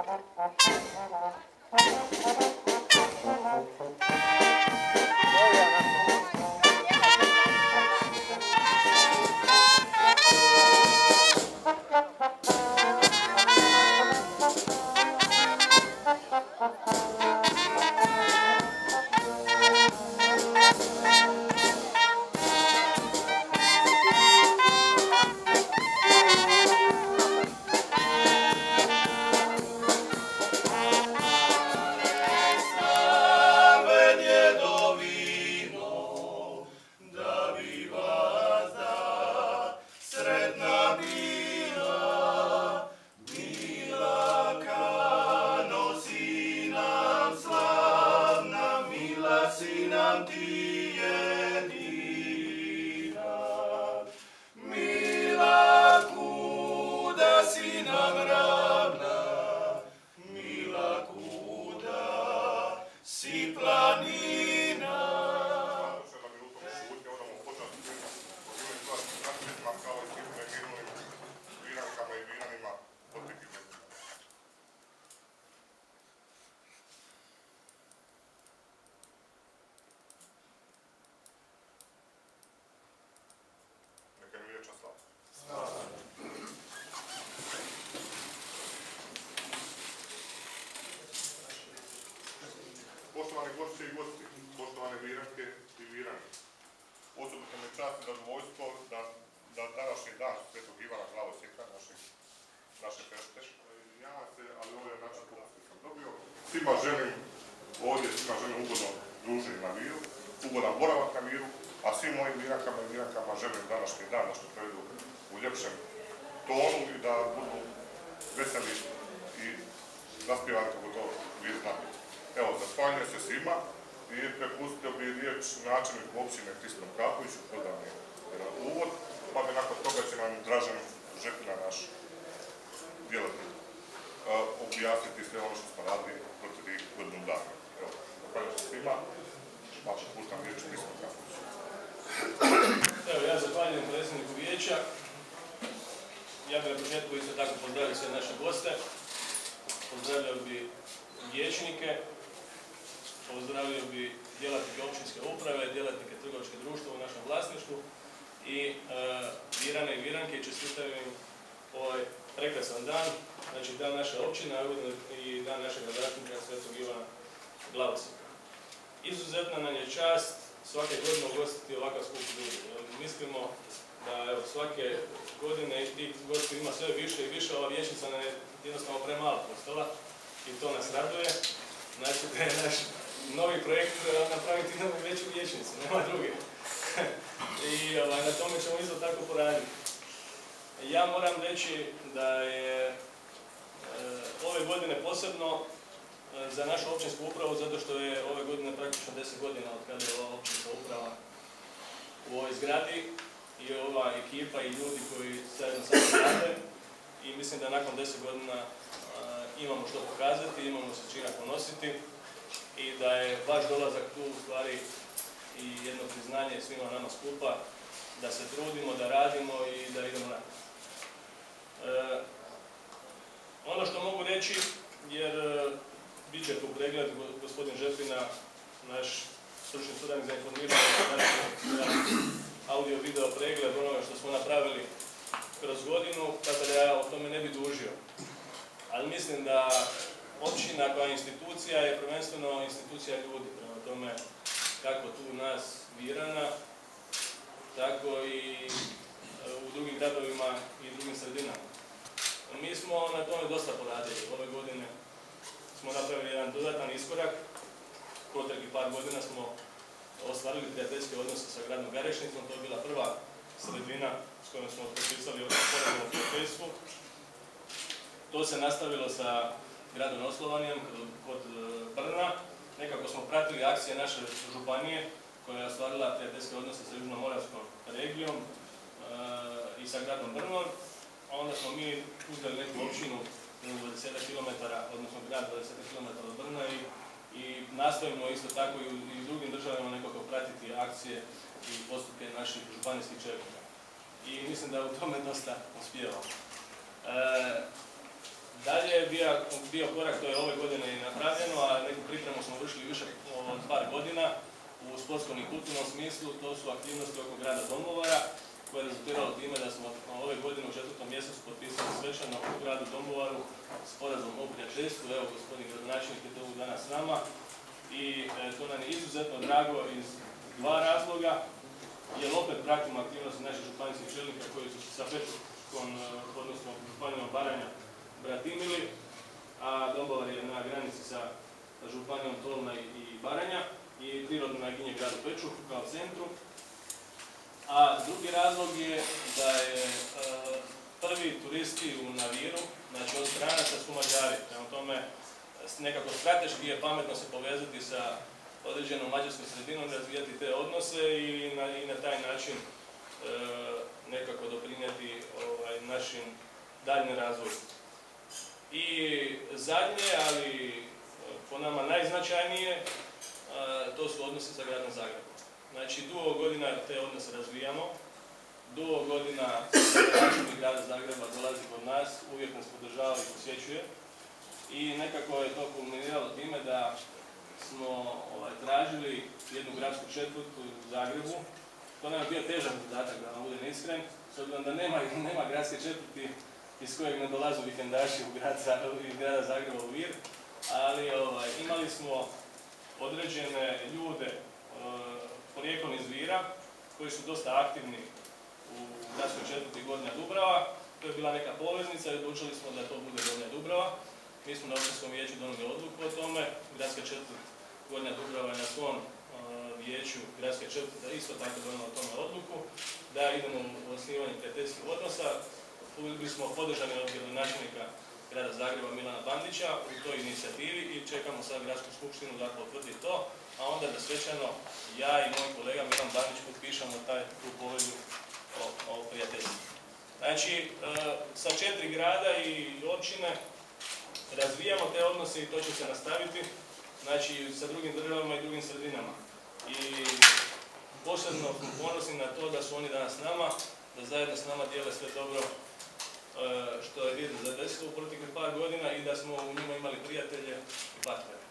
Poštovani gošće i gosti, poštovane viranke i virani, osobito mi je čast i zadovoljstvo da današnji dan Svetog Ivana Glavosjeka, naše fešte, javam se, ali ovo je način kako sam dobio. Svima želim ugodno druženje na miru, ugodan boravak na miru, a svim mojim virankama i virankama želim današnji dan da što prevedu u ljepšem tonu i da budu veseli i zaspjevani kako to vi znate. Evo, zahvaljujem se svima i prepustio bi riječ načelniku općine Kristijanu Kapoviću, koji da mi je uvod, pa bi nakon toga će nam Dražen Žepina, naš djelatnik, objasniti sve ono što smo radili protiv godinu dana. Evo, zahvaljujem se svima, pa puštam riječ Kristijanu Kapoviću. Evo, ja zahvaljujem predsjedniku vijeća. Ja bih na početku isto tako pozdravio sve naše goste. Pozdravljao bi vijećnike, pozdravio bi djelatnike općinske uprave, djelatnike trgovačkih društva u našem vlasništvu i virane i viranke i čestitam im ovaj prekrasan dan, znači dan naše općine i dan našeg zastupnika Svetog Ivana Glavosjeka. Izuzetna nam je čast svake godine ugostiti ovakav skup ljudi. Mislimo da evo, svake godine tih gosti ima sve više i više, ova vijećnica nam je jednostavno premalo postala i to nas raduje. Znači da je naš novi projekt napraviti novu veću vijećnicu, nema druge. I na tome ćemo isto tako poraditi. Ja moram reći da je ove godine posebno za našu općinsku upravu, zato što je ove godine praktično 10 godina od kada je ova općinska uprava u ovoj zgradi i ova ekipa i ljudi koji zajedno sa mnom rade. I mislim da nakon 10 godina imamo što pokazati, imamo se čime ponositi i da je vaš dolazak tu u stvari i jedno priznanje svima nama skupa da se trudimo, da radimo i da idemo naprijed. Ono što mogu reći, jer bit će tu pregled, gospodin Žepina, naš stručni suradnik za informiranje, audio-video pregled onoga što smo napravili kroz godinu, tako da ja o tome ne bi dužio. Ali mislim da općina kao institucija je prvenstveno institucija ljudi, prema tome kako tu nas Virana, tako i u drugim gradovima i drugim sredinama. Mi smo na tome dosta poradili. Ove godine smo napravili jedan dodatan iskorak. Proteklih par godina smo ostvarili prijateljske odnose sa gradom Garešnicom. To je bila prva sredina s kojom smo potpisali sporazum o prijateljstvu. To se nastavilo sa gradom Oslovanjem kod Brna. Nekako smo pratili akcije naše županije koja je ostvarila prijateljske odnose sa Južnomoravskom regijom i sa gradom Brnom. A onda smo mi uzeli neku općinu 20 km, odnosno grad 20 km od Brna i nastojimo isto tako i u drugim državama nekako pratiti akcije i postupke naših županijskih čelnika. I mislim da u tome dosta uspijevamo. Dalje, je bio korak, to je ove godine i napravljeno, a neku pripremu smo vršili više od par godina u sportskom i kulturnom smislu. To su aktivnosti oko grada Dombovara, koje je rezultiralo time da smo ove godine u 4. mjesecu potpisali svečano u gradu Dombovaru sporazum o prijateljstvu. Evo, gospodin gradonačelnik je to danas s nama i to nam je izuzetno drago iz dva razloga, jer opet pratimo aktivnosti naših županijskih čelnika koji su se sa Pečuhom, odnosno županijom Baranja, bratimili, a Dombovar je na granici sa županijom Tolna i Baranja i prirodno naginje gradu Pečuhu kao centru. A drugi razlog je da je prvi turisti u Naviru, znači od stranaca su Mađari. Prema tome, nekako strateški je pametno se povezati sa određenom mađarskom sredinom, razvijati te odnose i na taj način nekako doprinijeti našim daljnjem razvoju. I zadnje, ali po nama najznačajnije, to su odnosi sa gradom Zagrebom. Znači, dugo godina te odnose razvijamo, dugo godina načelnik grada Zagreba dolazi kod nas, uvijek nas podržava i posjećuje i nekako je to kulminiralo time da smo tražili jednu gradsku četvrt u Zagrebu. To nam je bio težak zadatak, da vam budem iskren, s obzirom da nema gradske četvrti iz kojeg ne dolazu vikendaši iz grada Zagreba u Vir, ali imali smo određene ljude porijeklom iz Vira koji su dosta aktivni u gradskoj četvrti Gornja Dubrava. To je bila neka poveznica i odlučili smo da to bude Gornja Dubrava. Mi smo na općinskom vijeću donijeli odluku o tome. Gradska četvrt Gornja Dubrava je na svom vijeću gradske četvrte isto tako donijela o tome odluku da idemo u osnivanje prijateljskih odnosa. Bili smo podržani od gradonačelnika grada Zagreba Milana Bandića u toj inicijativi i čekamo sad gradsku skupštinu da potvrdi to, a onda da svečano ja i moj kolega Milan Bandić potpišemo tu povelju o prijateljstvu. Znači, sa 4 grada i općine razvijamo te odnose i to će se nastaviti, znači sa drugim državama i drugim sredinama. I posebno smo ponosni na to da su oni danas s nama, da zajedno s nama dijele sve dobro što je vidno za desilo u proteklih par godina i da smo u njima imali prijatelje i partnere.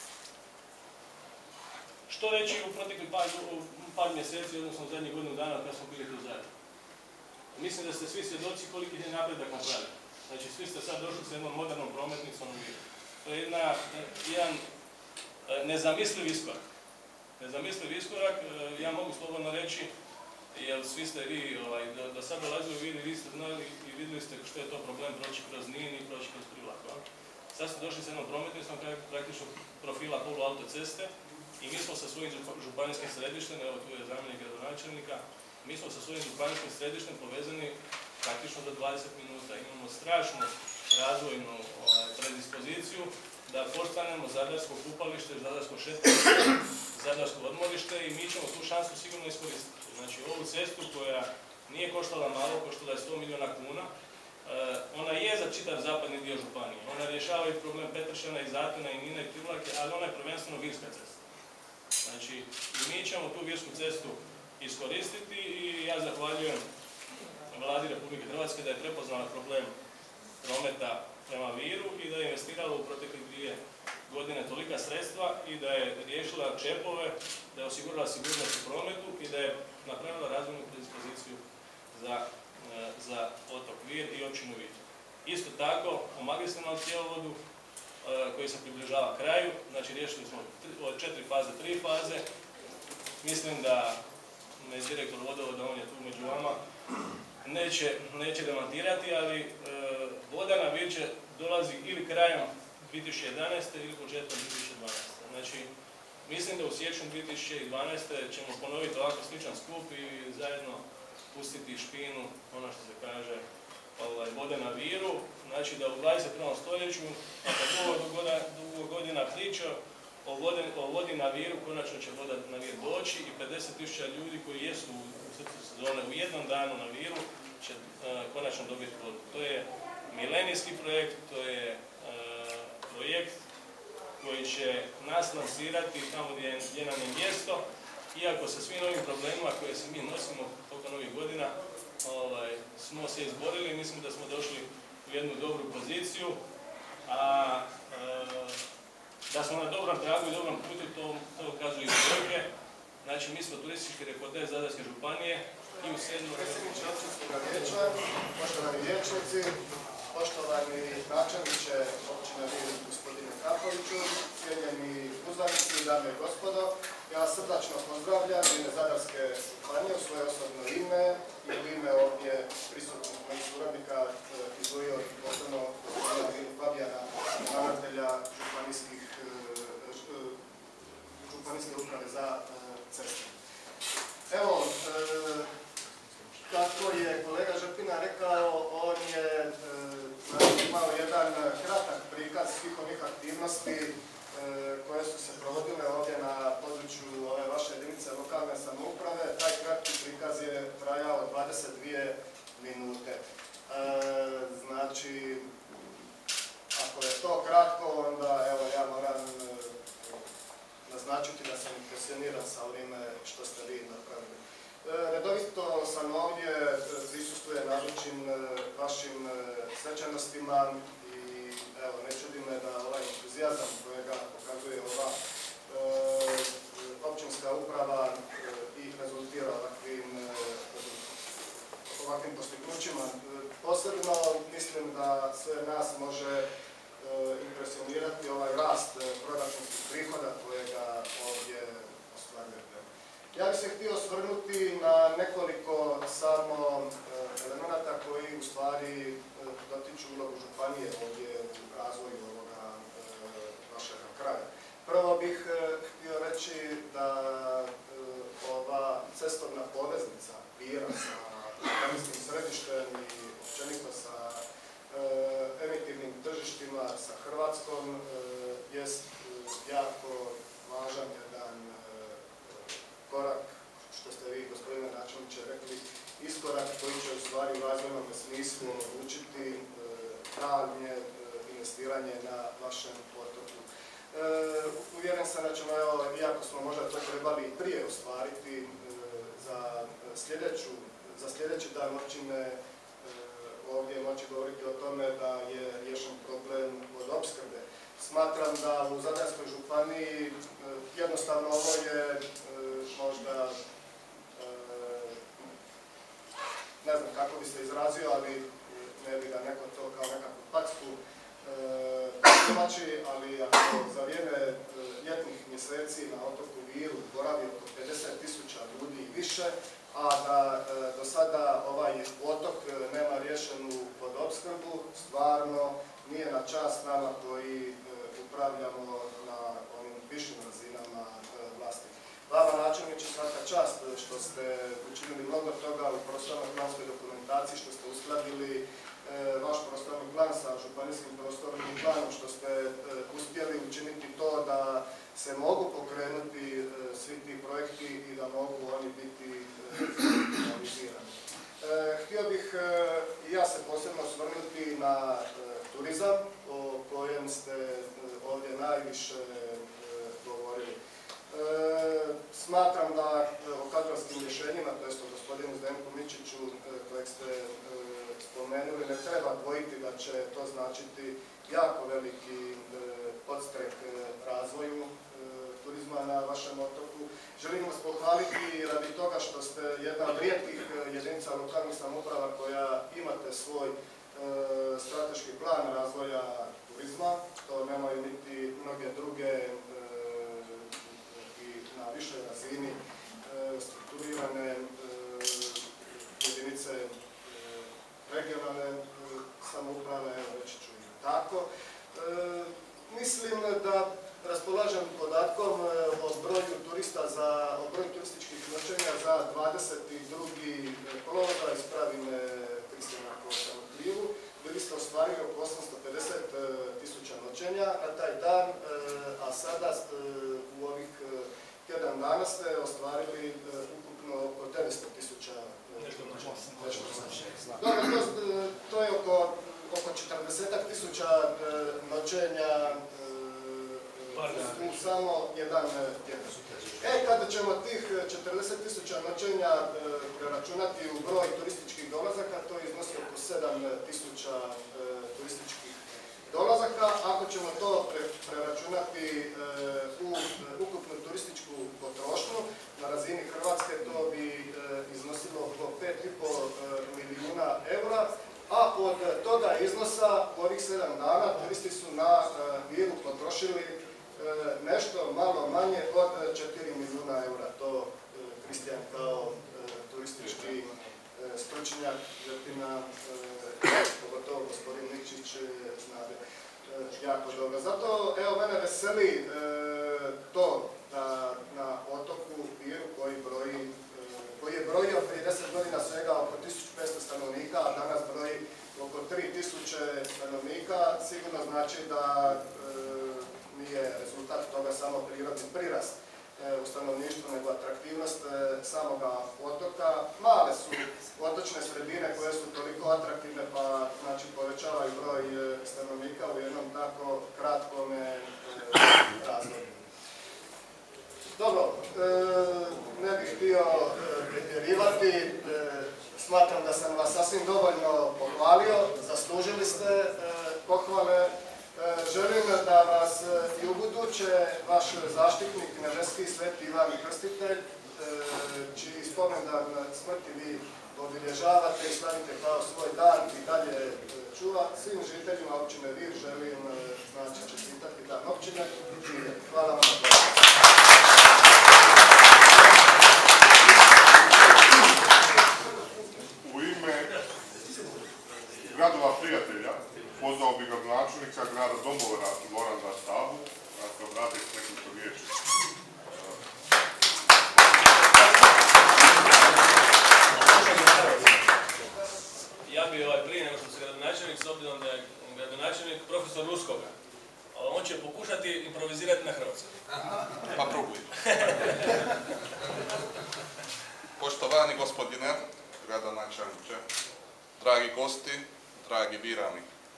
Što reći u proteklih par mjeseci, odnosno zadnjih godinu dana kad smo bili tu zajedno? Mislim da ste svi svjedoci koliki je napredak napravljen. Znači, svi ste sad došli sa jednom modernom prometnicom u Viru. To je jedan nezamisliv iskorak. Nezamisliv iskorak, ja mogu slobodno reći, jer svi ste vi do sad dolazili u Vir i vi ste znali i vidjeli ste što je to problem proći kroz Nin i proći kroz Prilak. Sad ste došli s jednom prometnicom praktično profila polu autoceste i mi smo sa svojim županijskim središtem, evo tu je zamjenik gradonačelnika, mi smo sa svojim županijskim središtem povezani praktično do 20 minuta. Imamo strašnu razvojnu predispoziciju da postanemo zadarsko kupalište, zadarsko šetalište, zadarsko odmorište i mi ćemo tu šansu sigurno iskoristiti. Znači, ovu cestu koja nije koštala malo, koštala je 100 milijuna kuna, ona je za čitav zapadni dio županije. Ona rješava i problem Petršana i Zatina i Nina i Privlake, ali ona je prvenstveno virska cesta. Znači, mi ćemo tu virsku cestu iskoristiti i ja zahvaljujem Vladi Republike Hrvatske da je prepoznala problem prometa prema Viru i da je investirala u proteklih 2 godine tolika sredstva i da je riješila čepove, da je osigurala sigurnost u prometu i da je napravila razvojnu predispoziciju za otok Vir i općinu Vir. Isto tako, u magistralnom cjevovodu koji se približava kraju, znači riješili smo od 4 faze 3 faze. Mislim da me direktor vodovoda, on je tu među vama, neće demantirati, ali voda na Vir će dolazi ili krajem 2011. ili početkom 2012. Znači, mislim da u siječnju 2012. ćemo ponoviti ovako sličan skup i zajedno pustiti špinu, ono što se kaže, vode na Viru. Znači da u 21. stoljeću, nakon dugo godina priča o vodi na Viru, konačno će voda na Vir doći i 50.000 ljudi koji jesu u srcu sezone u jednom danu na Viru će konačno dobiti vodu. To je milenijski projekt, to je projekt koji će nas lansirati tamo gdje nam je mjesto, iako sa svim ovim problemima koje se mi nosimo tokom ovih godina smo se izborili i mislim da smo došli u jednu dobru poziciju, Da smo na dobrom tragu i dobrom putu, to ukazuju i brojke. Znači, mi smo turistički rekorder Zadarske županije i u 7. Predsjedniče općinskoga vijeća, poštovani vijećnici, poštovani načelniče općine Vir, gospodine Kapoviću, cijenjeni uzvanici, dame i gospodo, ja vas srdačno pozdravljam u ime Zadarske županije, u svoje osobno ime i u ime ovdje prisutnih mojih suradnika izdvojio posebno gospodina Fabijana, ravnatelja županijske uprave za ceste. Evo, kako je kolega Žrpina rekao, on je imao jedan kratak prikaz svih onih aktivnosti koje su se provodile ovdje na području ove vaše jedinice lokalne samouprave. Taj kratki prikaz je trajao 22 minute. Znači, ako je to kratko, onda evo ja moram naznačiti da sam impresioniran sa ovime što ste vi napravili. Redovito sam ovdje, prisustvujem, nazočim vašim svečanostima i evo, ne čudi me da ovaj entuzijazam kojega pokazuje ova općinska uprava i rezultira ovakvim postignućima. Posebno mislim da sve nas može impresionirati ovaj rast proračunskih prihoda kojega ovdje ostvarujete. Ja bih se htio osvrnuti na nekoliko samo elemenata koji u stvari dotiču ulogu županije ovdje u razvoju ovoga vašega kraja. Prvo bih htio reći da ova cestovna poveznica Vira sa županijskim središtem i općenito sa emitivnim tržištima sa Hrvatskom jest jako važan jedan korak, što ste vi, gospodine načelniče, rekli, iskorak koji će u stvari u razvojnom smislu omogućiti daljnje investiranje na vašem otoku. Uvjeren sam da ćemo, evo, iako smo možda to trebali i prije ostvariti, za sljedeći dan općine ovdje moći govoriti o tome da je riješen problem vodoopskrbe. Smatram da u Zadarskoj županiji jednostavno ovo je možda, ne znam kako bi se izrazio, ali ne bi da neko to kao nekakvu packu tumači, ali ako za vrijeme ljetnih mjeseci na otoku Viru boravi oko 50.000 ljudi i više, a da do sada ovaj otok nema riješenu vodoopskrbu, stvarno nije na čast nama koji upravljamo na onim višim razinama vlasti. Vama, načelniče, svaka čast što ste učinili mnogo toga u prostorno-planskoj dokumentaciji, što ste uskladili vaš prostorni plan sa županijskim prostornim planom, što ste uspjeli učiniti to da se mogu pokrenuti svi ti projekti i da mogu oni biti realizirani. Htio bih i ja se posebno osvrnuti na turizam, o kojem ste ovdje najviše govorili. Smatram da o kadrovskim rješenjima, to jest o gospodinu Zdenku Mičiću, kojeg ste spomenuli, ne treba dvojiti da će to značiti jako veliki podstrek razvoju turizma na vašem otoku. Želim vas pohvaliti radi toga što ste jedna od rijetkih jedinica lokalnih samouprava koja imate svoj strateški plan razvoja turizma. To nemaju niti mnoge druge i na višoj razini strukturirane jedinice regionalne samouprave, reći ću i tako. Mislim da raspolažem podatkom o broju turističkih noćenja za 22. kolovoza, ispravi me Kristijana ako sam u krivu. Bili ste ostvarili oko 850.000 noćenja na taj dan, a sada u ovih tjedan dana ste ostvarili ukupno oko 900.000 noćenja. To je oko 40.000 noćenja u samo jedan tjedan. Kada ćemo tih 40.000 noćenja preračunati u broj turističkih dolazaka, to iznosi oko 7.000 turističkih dolazaka. Ako ćemo to preračunati u ukupnu turističku potrošnju, na razini Hrvatske to bi iznosilo oko 5,5 milijuna eura, a od toga iznosa u ovih 7 dana turisti su na Viru potrošili nešto malo manje od 4 milijuna eura. To Kristijan kao turistički stručnjak, pogotovo gospodin Nikšić znade jako dobro. Zato, evo, mene veseli to da na otoku Viru koji je brojio prije 10 godina svega oko 1500 stanovnika, a danas broji oko 3000 stanovnika, sigurno znači da nije rezultat toga samo prirodni prirast u stanovništvu, nego atraktivnost samoga otoka. Male su otočne sredine koje su toliko atraktivne, pa znači povećavaju broj stanovnika u jednom tako kratkom razdoblju. Dobro, ne bih htio pretjerivati, smatram da sam vas sasvim dovoljno pohvalio, zaslužili ste pohvale. Želim da vas i ubuduće vaš zaštitnik Kneževski Sveti Ivan Krstitelj, čiji spomendan smrti vi obilježavate i slavite kao svoj dan i dalje čuva. Svim žiteljima općine Vir želim znači čestitati dan općine. Hvala vam na to. U ime gradova prijatelja pozvao bi gradonačelnika grada Dombovara Gorana Stabu da se obrati s nekoliko riječi. Ja bi prije nego što se gradonačelnik, s obzirom da je gradonačelnik profesor ruskoga, on će pokušati improvizirati na hrvatskom. Pa probuj. Poštovani gospodine gradonačelniče, dragi gosti, dragi birani,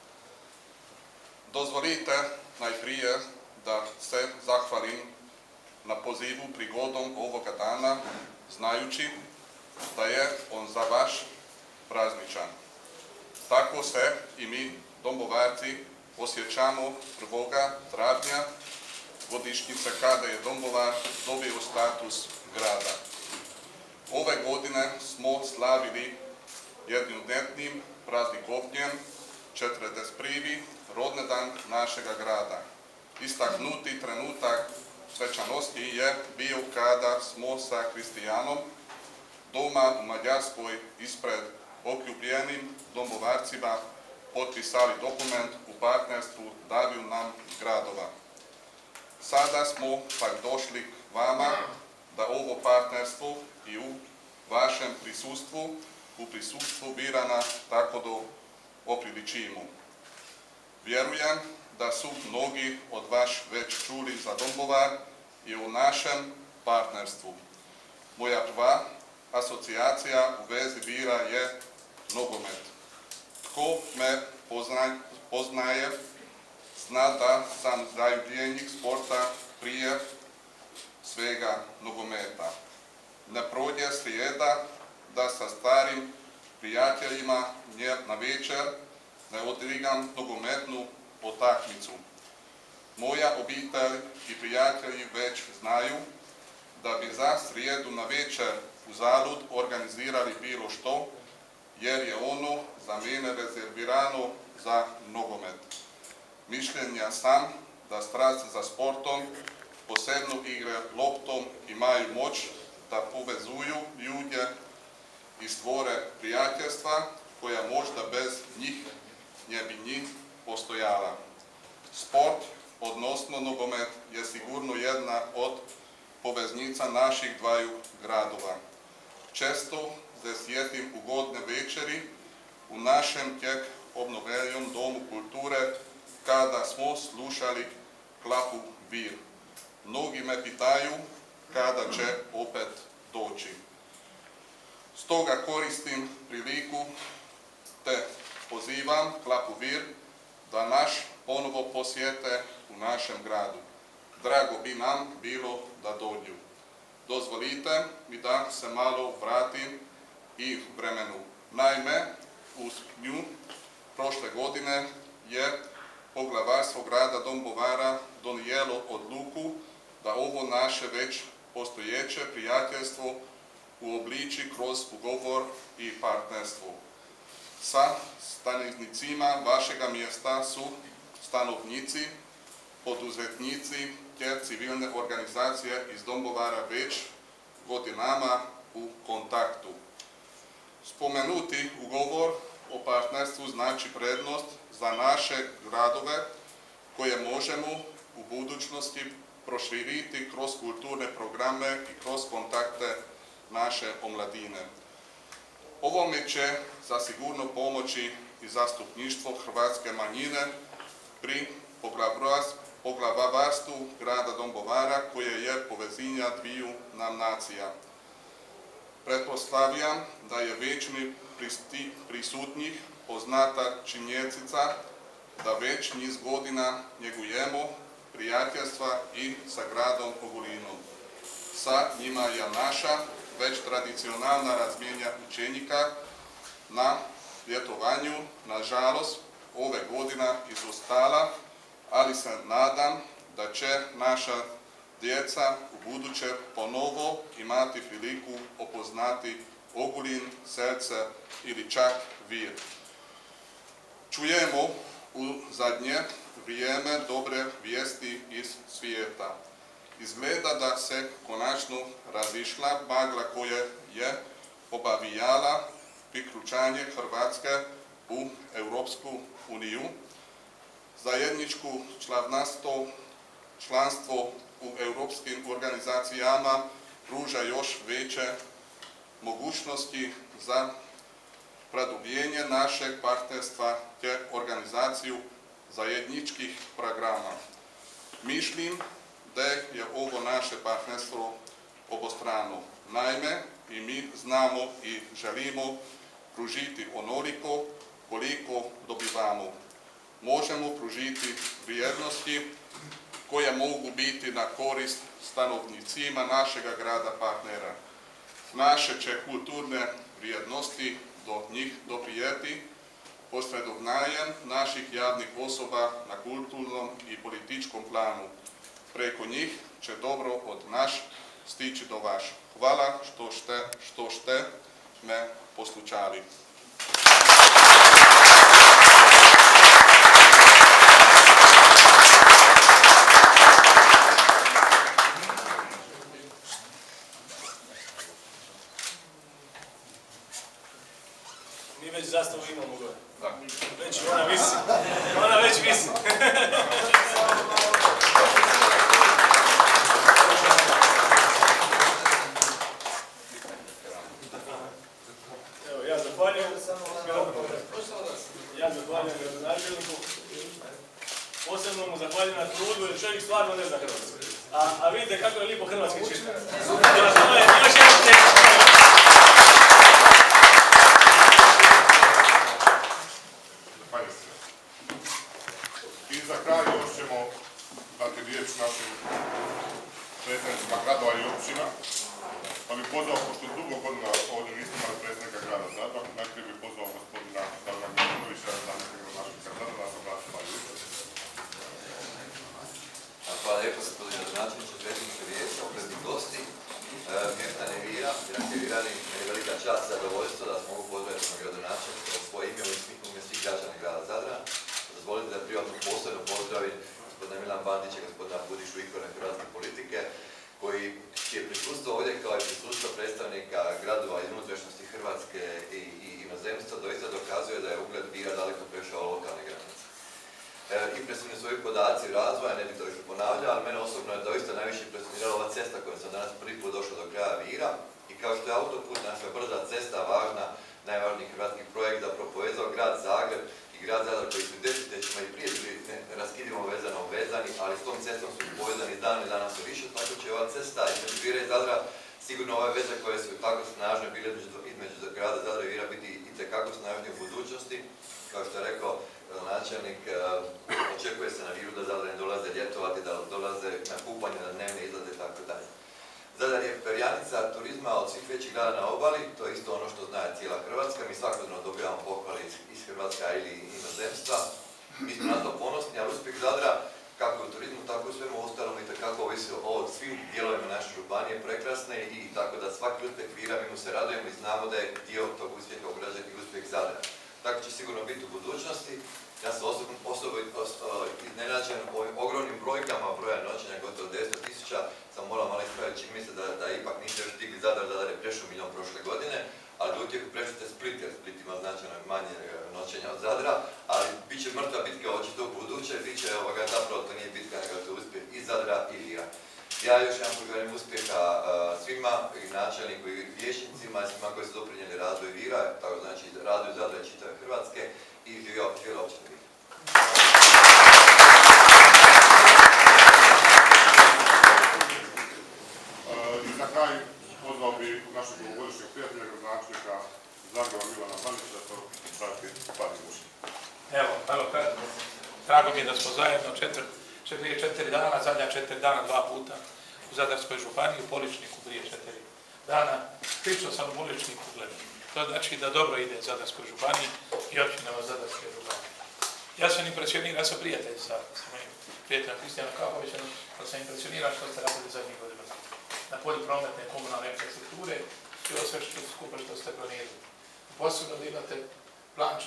dozvolite najprije da se zahvalim na pozivu prigodom ovoga dana, znajući da je on za vaš prazničan. Tako se i mi, Dombovarci, osjećamo 1. travnja, godišnjice kada je Dombovar dobio status grada. Ove godine smo slavili jednodnevnim praznikovnjem 41. rodnedan našega grada. Istaknuti trenutak svečanosti je bio kada smo sa Kristijanom doma u Mađarskoj ispred okljubljenim Dombovarcima potpisali dokument u partnerstvu dvaju nam gradova. Sada smo pak došli k vama da ovo partnerstvo i u vašem prisustvu, u prisustvu Virana, tako da opriličimo. Vjerujem da su mnogi od vas već čuli za Dombovar i u našem partnerstvu. Moja prva asocijacija u vezi Vira je nogomet. Tko me poznaje, zna da sam zaljubljenik sporta prije svega nogometa. Ne prođe srijeda da sa starim prijateljima na večer ne odigram nogometnu utakmicu. Moja obitelj i prijatelji već znaju da bi za srijedu na večer u Zalud organizirali bilo što, jer je ono za mene rezervirano za nogomet. Mišljenja sam da strast za sportom, posebno igre loptom, imaju moć da povezuju ljude i stvore prijateljstva koja možda bez njih ne bi njih postojala. Sport, odnosno nogomet, je sigurno jedna od poveznica naših dvaju gradova. Često se sjetim ugodne večeri u našem tek obnovljenom domu kulture kada smo slušali klapu Vir. Mnogi me pitaju kada će opet doći. Stoga koristim priliku te pozivam klapu Vir da naš ponovo posjete u našem gradu. Drago bi nam bilo da dođu. Dozvolite mi da se malo vratim i vremenu. Naime, u nju prošle godine je poglavarstvo grada Dombovara donijelo odluku da ovo naše već postojeće prijateljstvo uobliči kroz ugovor i partnerstvo. Sa stanovnicima vašega mjesta su stanovnici, poduzetnici te civilne organizacije iz Dombovara već godinama u kontaktu. Spomenuti ugovor o partnerstvu znači prednost za naše gradove koje možemo u budućnosti proširiti kroz kulturne programe i kroz kontakte naše omladine. Ovome će zasigurno pomoći i zastupništvo hrvatske manjine pri poglavarstvu grada Dombovara koje je povezivanje dviju nam nacija. Pretpostavljam da je većini prisutnih poznata činjenica da već niz godina njegujemo prijateljstva i sa gradom Ogulinom. Sa njima je naša već tradicionalna razmjena učenika na ljetovanju, nažalost, ove godina izostala, ali se nadam da će naša djeca u buduće ponovo imati priliku upoznati Ogulin, Selce ili čak Vir. Čujemo u zadnje vrijeme dobre vijesti iz svijeta. Izgleda da se konačno razišla magla koja je obavijala priključanje Hrvatske u Europsku uniju. Zajedničko članstvo u europskim organizacijama pruža još veće mogućnosti za produbljenje našeg partnerstva te organizaciju zajedničkih programa. Mislim da je ovo naše partnerstvo obostrano. Naime, i mi znamo i želimo pružiti onoliko koliko dobivamo. Možemo pružiti vrijednosti koje mogu biti na korist stanovnicima našega grada partnera. Naše će kulturne vrijednosti do njih doprijeti posredovanjem naših javnih osoba na kulturnom i političkom planu. Preko njih će dobro od nas stići do vas. Hvala što ste me poslušali. Mi već zastavu imamo gore. Već ona visi. Ona već visi. Evo, ja zahvaljujem gradonačelniku. Posebno mu zahvaljujem na trudu jer čovjek stvarno ne zna hrvatski. A vidite kako je lijepo hrvatski čita. Još jedan tekst. I za kraj još ćemo dati riječ našim predstavnicima gradova i općina. Pa bih pozvao, pošto dugo godina ovdje nismo imali predsjednika grada Zadra, najprije bih pozvao gospodina Zadra Milinovića, zamjenika gradonačelnika Zadra, da se obrati na riječ. Hvala lijepo gospodine gradonačelniče, predsjedniče vijeća, ugledni gosti, mještani Vira, Virani, meni je velika čast i zadovoljstvo da mogu pozdraviti na gradonačelnika u svoje ime u ime svih građana grada Zadra. Dozvolite da privatno posebno pozdravim gospodina Milan Bandića, gospodina Budišu Ikone hrvatske politike, čije prisustvo ovdje kao i prisustvo predstavnika gradova iz unutrašnjosti Hrvatske i inozemstva doista dokazuje da je ugled Vira daleko prešao lokalne granice. Impresivni su ovi podaci razvoja, ne bih to još ponavljao, ali mene osobno je doista najviše impresionirala ova cesta kojom sam danas prvi put došao do kraja Vira i kao što je autoput, naša brza cesta važna, najvažniji hrvatski projekt da povezao grad Zagreb i grad Zadar koji su desetljećima i prije bili raskidivo vezani, ali s tom cestom su povezani dan i danas više, tako će ova cesta između Vira i Zadra, sigurno ove veze koje su tako snažne bile između grada Zadra i Vira biti itekako snažnije u budućnosti. Kao što je rekao načelnik, očekuje se na Viru da Zadar ne dolaze ljetovati, da dolaze na kupanje, na dnevne izlade i tako dalje. Zadar je perjanica turizma od svih većih grada na obali, to je isto ono što zna cijela Hrvatska. Mi svakodnevno dobivamo pohvale iz Hrvatska ili inozemstva. Mi smo na to ponosni, ali uspjeh Zadra, kako u turizmu, tako u svemu ostalom i takako ovisi o svim dijelovima naše županije prekrasne i tako da svaki uspjeh Vira mi mu se radujemo i znamo da je dio tog uspjeha ograđen i uspjeh Zadra. Tako će sigurno biti u budućnosti. Ja sam osobno iznenađen ovim ogromnim brojkama broja noćenja, gotovo 10.000, sam morao malo ispraviti, čini mi se da ipak niste još stigli Zadar, Zadar je prešao 1 milijun prošle godine, ali da utjehu prešli Split, jer Split ima značajno manje noćenja od Zadra, ali bit će mrtva bitka očito u buduće, bit će zapravo to nije bitka, nego to uspjeh i Zadra i Vira. Ja još jedan želim uspjeha svima, i načelniku i vijećnicima, i svima koji su doprinijeli razvoju Vira, tako znači razvoju Zadra i čitave Hrvatske i živio općine Vira. I za kraj pozvao bi našeg dugogodišnjeg prijatelja, gradonačelnika Zagreba Milana Bandića da to prati par minuta. Evo, drago mi je da smo zajedno 4 dana, zadnja 4 dana 2 puta u Zadarskoj županiji, u Poličniku prije 4 dana. Pričao sam u Poličniku, gledam. To znači da dobro ide Zadarskoj županiji i općinama Zadarske županije. Ja sam impresioniran, ja sam prijatelj sa mojim prijateljom Kristijanom Kapovićem, ali sam impresioniran što ste radili zadnjih godina na polju prometne komunalne infrastrukture i ovo sve skupa što ste planirali. Posebno da imate plan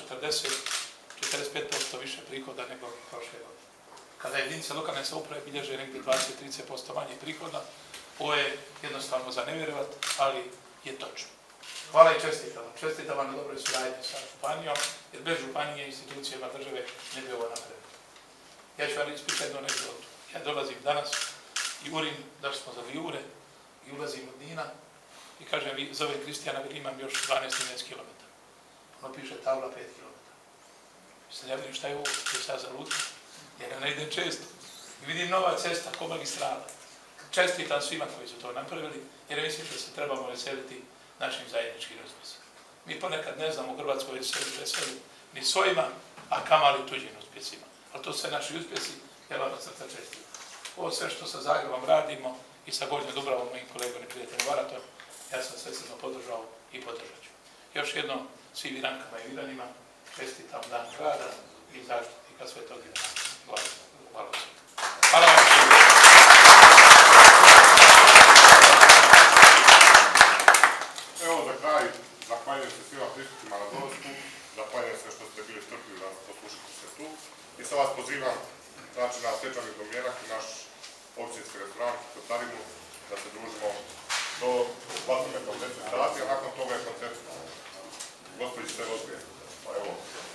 45% više prihoda nego prošle godine. Kada jedinice lokalne samouprave bilježe negdje 20-30% manje prihoda, ovo je jednostavno za nevjerovat, ali je točno. Hvala i čestitam. Čestitam vam na dobroj suradnji sa županijom, jer bez županije i institucijama države ne bi ovo napravili. Ja ću vam ispitati jednu anegdotu. Ja dolazim danas i urim, došli smo za Vijure, i ulazim od Nina i kažem, zove Kristijana, imam još 12-13 km. Ono piše tabla 5 km. Sad ja vidim šta je ovo, što je sad za lutku, jer ja ne idem često. I vidim nova cesta, ko magistrala. Čestitam svima koji su to napravili, jer mislim da se trebamo veseliti našim zajedničkim uspjesima. Mi ponekad ne znamo u Hrvatskoj veseliti ni svojima, a kamali tuđim uspjesima. Ali to su sve naši uspjesi, ja vam od srca čestitam. Ovo sve što sa Zagrebom radimo i sa Gornjom Dubravom, mojim kolegom i prijateljem Varatom, ja sam svesredno podržao i podržat ću. Još jednom svim Virankama i Viranima čestitam dan grada i zaštitnika Svetog Ivana. Hvala vam. Hvala vam. Evo za kraj, zahvaljujem se svima prisutnima na dolasku, zahvaljujem se što ste bili strpljivi da poslušate se tu i sad vas pozivam na svečani domjenak i naš općinski restoran Kotarinu da se družimo do 20:10 sati, a nakon toga je koncert gospođi Stevoske. Pa evo.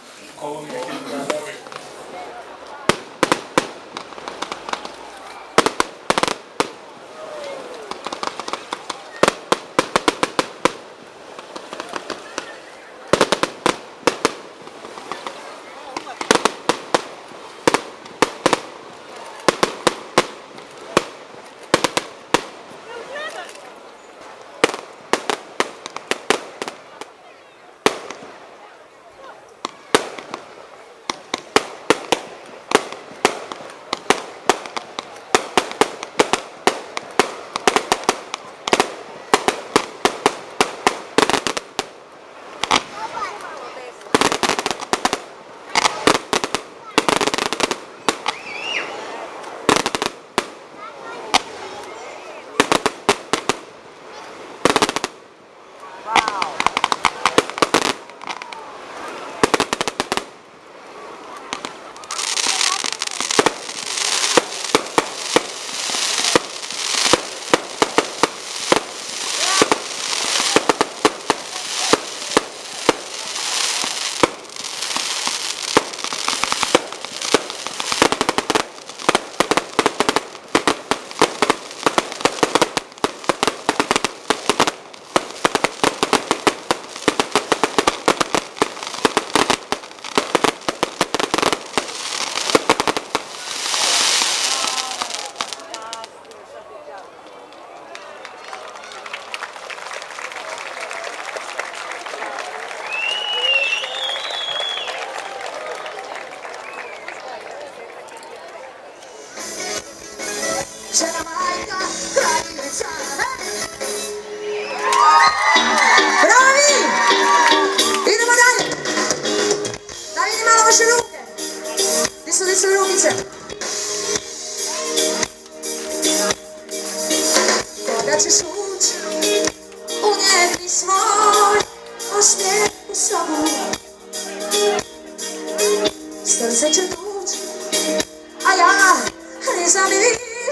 Bravi! Idemo dalje! Da vidimo malo vaše ruke!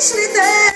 mislite